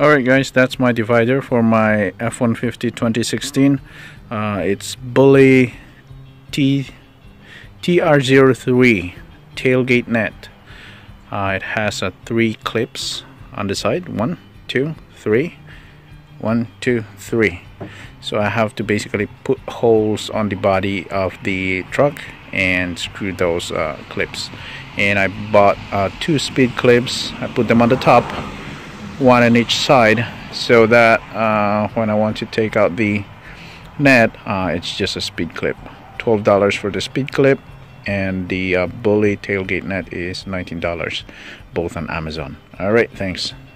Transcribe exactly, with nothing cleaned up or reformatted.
Alright guys, that's my divider for my F one fifty twenty sixteen. Uh, it's Bully T T R zero three Tailgate Net. Uh, it has uh, three clips on the side. One, two, three. One, two, three. So I have to basically put holes on the body of the truck and screw those uh, clips. And I bought uh, two speed clips. I put them on the top, one on each side, so that uh, when I want to take out the net, uh, it's just a speed clip. twelve dollars for the speed clip, and the uh, Bully tailgate net is nineteen dollars, both on Amazon. Alright, thanks.